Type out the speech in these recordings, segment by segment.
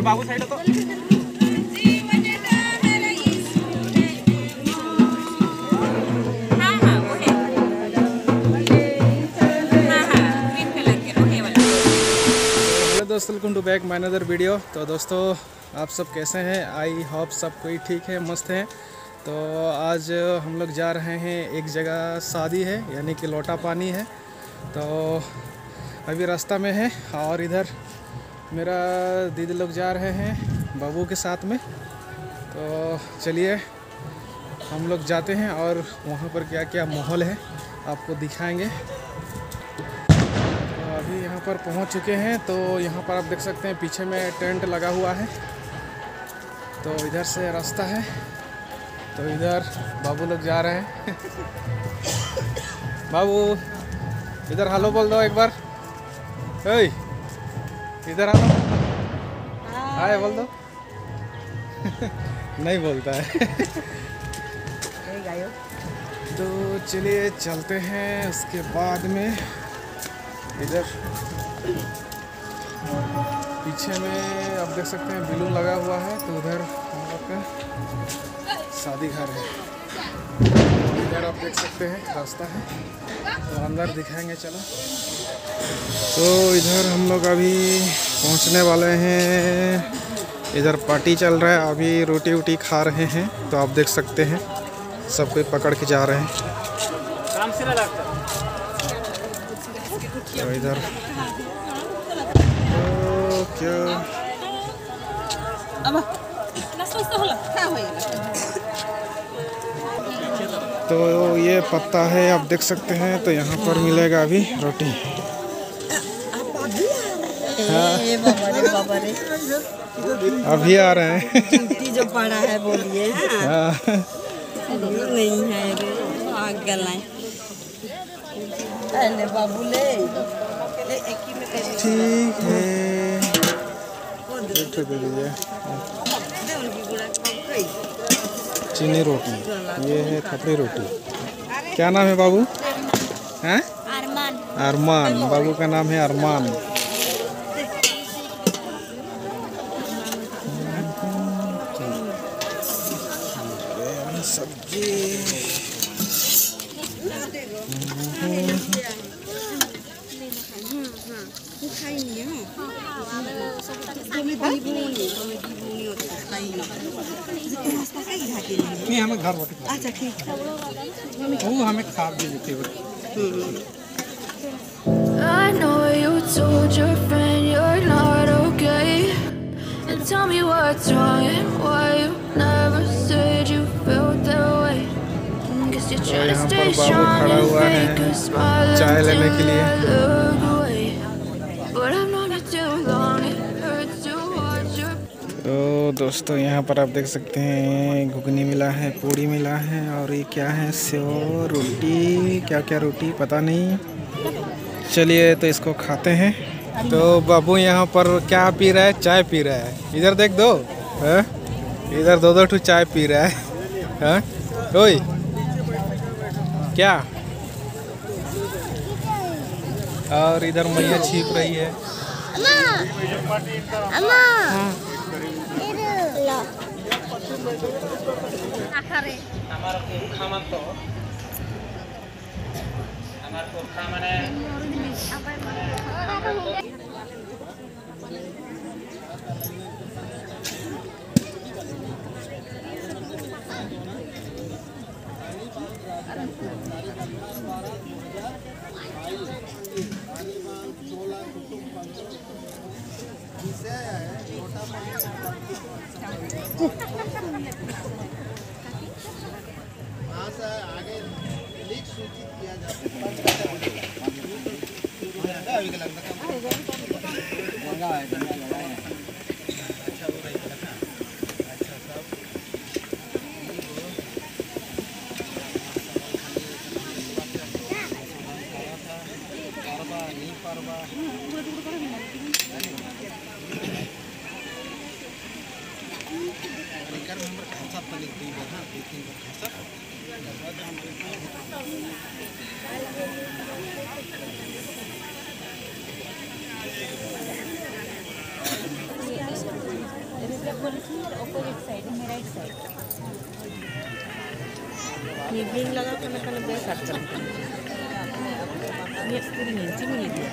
बाबू side तो दोस्तों welcome to back my another video. तो दोस्तों आप सब कैसे हैं? आई होप सब कोई ठीक है, मस्त है। तो आज हम लोग जा रहे हैं एक जगह, शादी है यानी कि लोटा पानी है। तो अभी रास्ता में है और इधर मेरा दीदी लोग जा रहे हैं बाबू के साथ में। तो चलिए हम लोग जाते हैं और वहाँ पर क्या क्या माहौल है आपको दिखाएंगे। अभी यहाँ पर पहुँच चुके हैं। तो यहाँ पर आप देख सकते हैं पीछे में टेंट लगा हुआ है। तो इधर से रास्ता है। तो इधर बाबू लोग जा रहे हैं। बाबू इधर हेलो बोल दो एक बार। ओए इधर हेलो हाय बोल दो। नहीं बोलता है। तो चलिए चलते हैं। उसके बाद में इधर पीछे में आप देख सकते हैं बैलून लगा हुआ है। तो उधर हम लोग का शादी घर है। इधर आप देख सकते हैं रास्ता है। तो अंदर दिखाएंगे चलो। तो इधर हम लोग अभी पहुंचने वाले हैं। इधर पार्टी चल रहा है, अभी रोटी वोटी खा रहे हैं। तो आप देख सकते हैं सब कोई पकड़ के जा रहे हैं। तो इधर क्या तो ये पत्ता है आप देख सकते हैं। तो यहाँ पर मिलेगा अभी रोटी। हाँ। अभी आ रहे हैं। जो पड़ा है बोलिए। हाँ। नहीं है अरे बाबू ले ठीक है दे दीजिए। चीनी रोटी, ये है खपड़ी रोटी। क्या नाम है बाबू? हैं? अरमान। अरमान, बाबू का नाम है अरमान। सब्जी नहीं हमें घर रोटी। अच्छा ठीक है वो हमें खा भी देते हैं। I know you told your friend you're not okay, and tell me what's wrong and why you never said you felt that way. Guess you're trying to stay strong and fake a smile until I look away, but I've known you too long, it hurts to watch your. तो दोस्तों यहाँ पर आप देख सकते हैं घुगनी मिला है, पूड़ी मिला है और ये क्या है सेव रोटी, क्या क्या रोटी पता नहीं। चलिए तो इसको खाते हैं। तो बाबू यहाँ पर क्या पी रहा है? चाय पी रहा है। इधर देख दो है? इधर दो ठो चाय पी रहा है। ओए क्या? और इधर मैया छिप रही है। आगे लीक सूचित किया ये बिंग लगा खाना खाना बेस हट करते हैं ये पूरी नीचे में लिया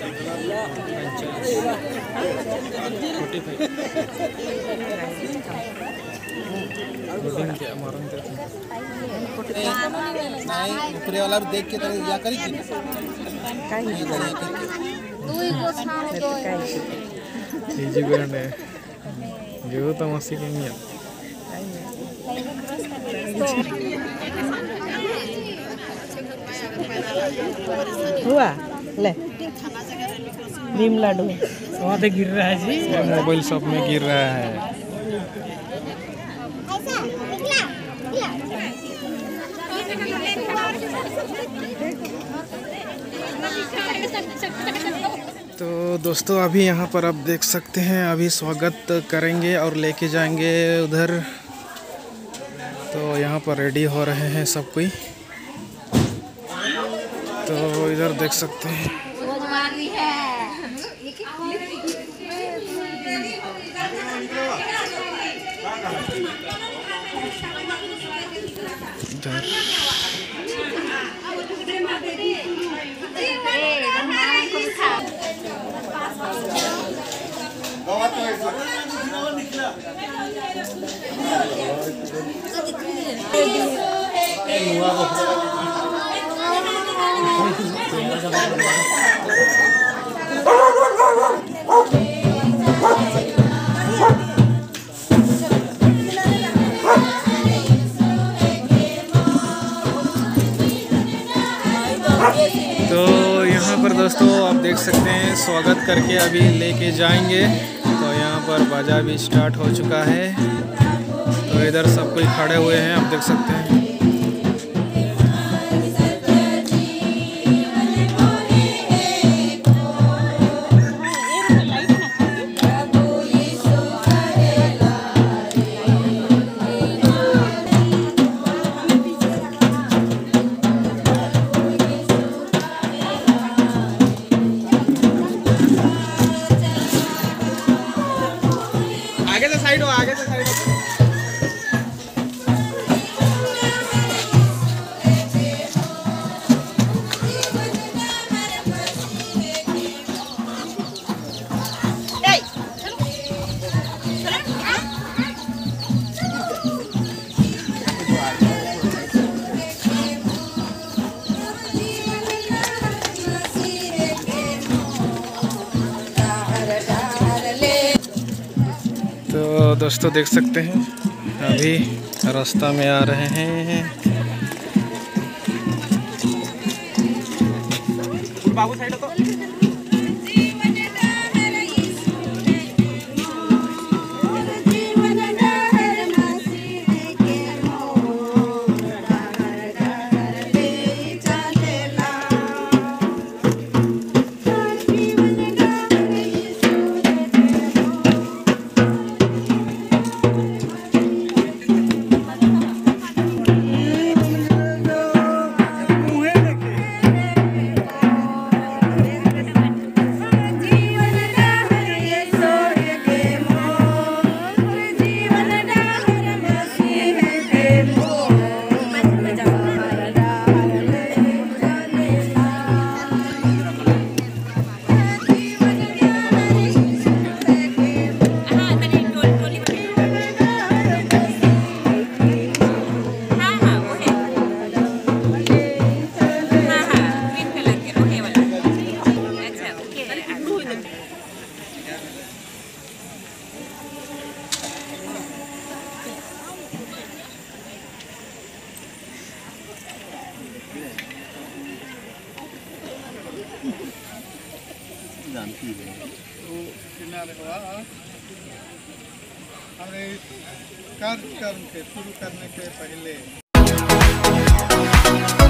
ऊपरे वाला देख के तरह या करी जो तो मसी के नहीं हुआ ले भीम लाडू वहाँ पे गिर रहा है जी मोबाइल शॉप में गिर रहा है। तो दोस्तों अभी यहाँ पर आप देख सकते हैं अभी स्वागत करेंगे और लेके जाएंगे उधर। तो यहाँ पर रेडी हो रहे हैं सब कोई। तो इधर देख सकते हैं इधर तो यहाँ पर दोस्तों आप देख सकते हैं स्वागत करके अभी लेके जाएंगे। तो यहाँ पर बाजा भी स्टार्ट हो चुका है। तो इधर सब कोई खड़े हुए हैं आप देख सकते हैं। आगे से साइड हो, आगे से साइड हो। तो दोस्तों देख सकते हैं अभी रास्ता में आ रहे हैं। बाबू साइड तो कार्यक्रम के शुरू करने के पहले